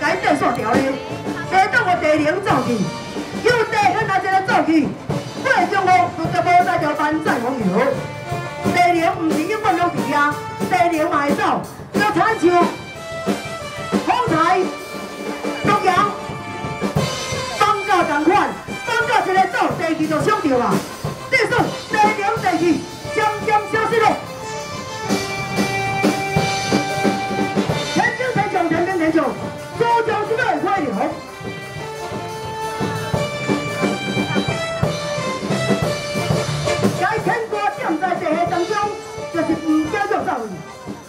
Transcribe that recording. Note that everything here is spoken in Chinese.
来对线条的，下当我地灵走去，有地很来一个走去，八中路就无再条班再往摇。地灵唔是永远拢伫遐，地灵嘛会走，就亲像风采、东阳、放假同款，放假一个走，地气就伤着啊。第四，地灵地气渐渐消失了。 天上，苏州是要快流。该天歌点在地下当中，就是唔叫做走去。